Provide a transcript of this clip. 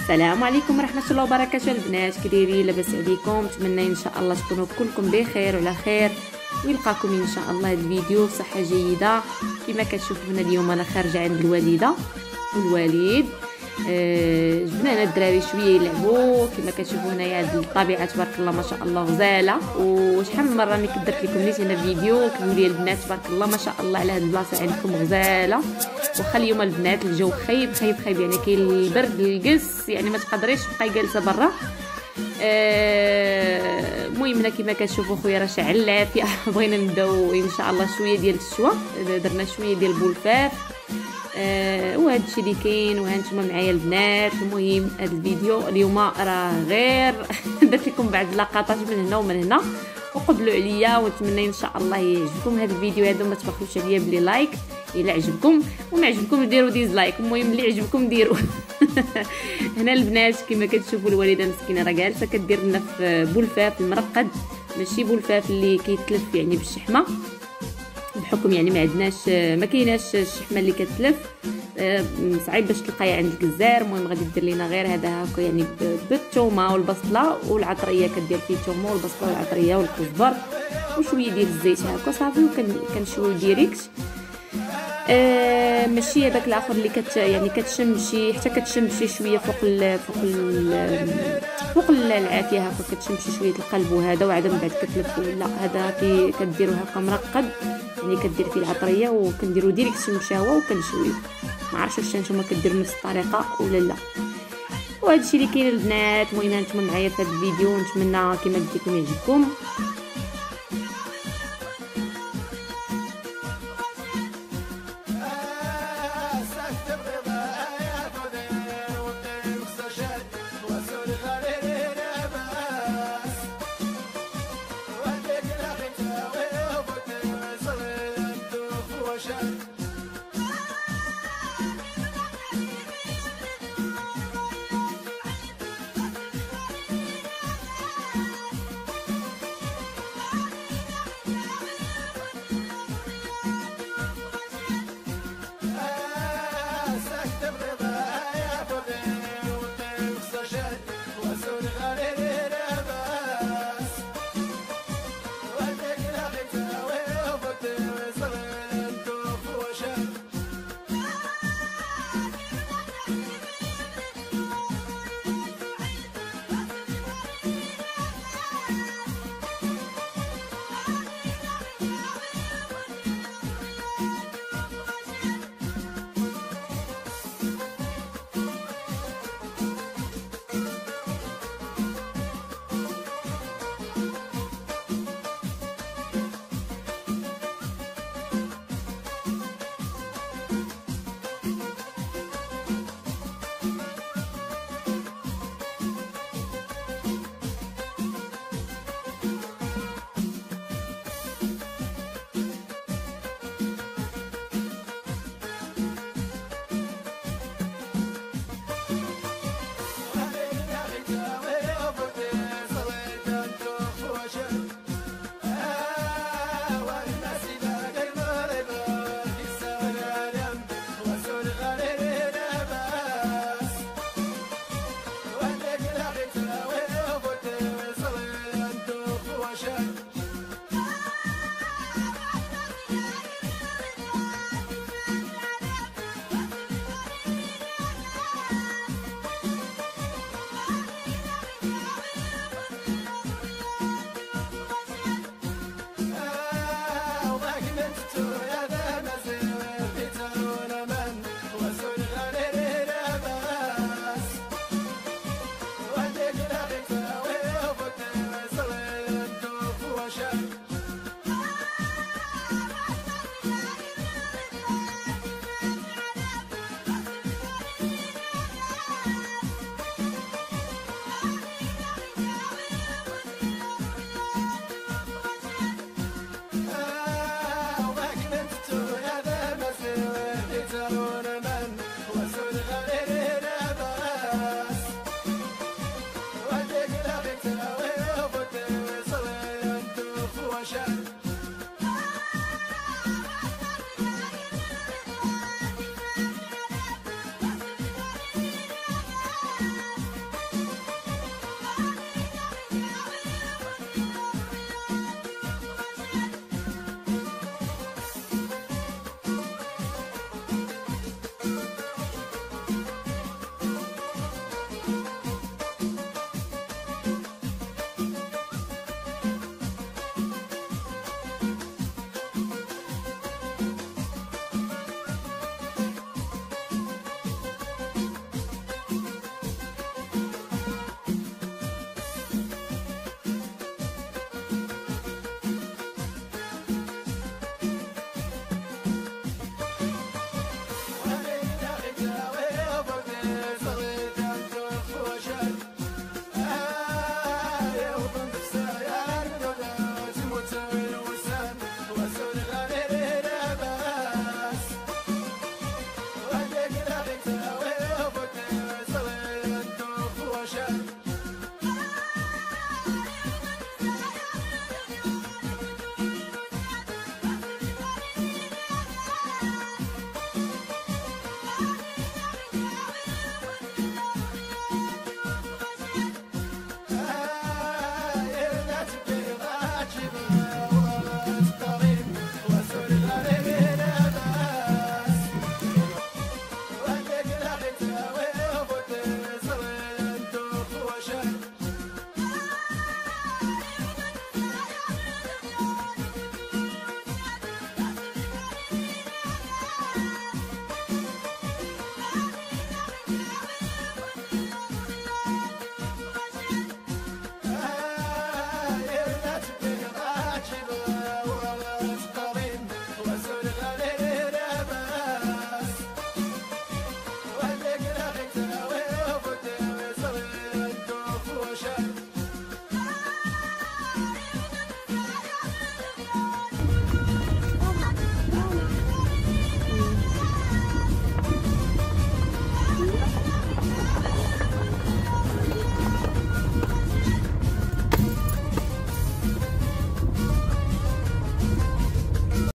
السلام عليكم ورحمه الله وبركاته البنات، كي دايرين؟ لاباس عليكم؟ نتمنى ان شاء الله تكونوا كلكم بخير وعلى خير، ويلقاكم ان شاء الله هذا الفيديو بصحه جيده. كما كتشوفوا هنا اليوم انا خارجه عند الوالده والوالد. جبنا هنا الدراري شويه يلعبوا. كما كتشوفوا هنايا هذه الطبيعه تبارك الله ما شاء الله غزاله. وشحال من مره ملي درت لكم نيت هنا فيديو كنقول لي البنات تبارك الله ما شاء الله على هذه البلاصه عندكم غزاله. واخا اليوم البنات الجو خايب خايب خايب، يعني كاين البرد القس، يعني ما تقدريش تبقاي جالسه برا. المهم هنا كما كتشوفوا خويا راه شعل العافيه. بغينا نبداو ان شاء الله شويه ديال الشوا، درنا شويه ديال البولفاف. وهذا الشيء اللي كاين. وها نتوما معايا البنات. المهم هذا الفيديو اليوم راه غير درت لكم بعض اللقطات من هنا ومن هنا، وقبلوا عليا، ونتمنى ان شاء الله يعجبكم هذا الفيديو هذا. ما تبخلوش عليا بلي لايك الا عجبكم، وما عجبكم ديروا ديزلايك. المهم اللي عجبكم ديروا. هنا البنات كما كتشوفوا الوالده مسكينه راه جالسه كدير لنا في بولفاف المرقد، ماشي بولفاف اللي كيتلف يعني بالشحمه، بحكم يعني ما عندناش، ما كايناش الشحمه اللي كتلف، صعيب باش تلقايها عند الجزار. المهم غادي دير لينا غير هذا هكا يعني بالثومه والبصله والعطريه، كدير فيه الثومه والبصله والعطريه والكزبر وشويه ديال الزيت هكا صافي، وكنشويو ديريكت. ماشي هذاك الاخر اللي يعني كتشمشي، حتى كتشمشي شويه فوق العافيه هكا، كتشمشي شويه القلب وهذا، وعاد من بعد كتلف. لا هذا كديرو هكا مرقد، يعني كدير فيه العطريه وكنديرو ديريكت المشاوه وكنشويو. ما عرفتش واش نتوما كديروا نفس الطريقه ولا لا. وهذا الشيء اللي كاين البنات. المهم نتوما معايا في هذا الفيديو، نتمنى كما قلت لكم يعجبكم. shot.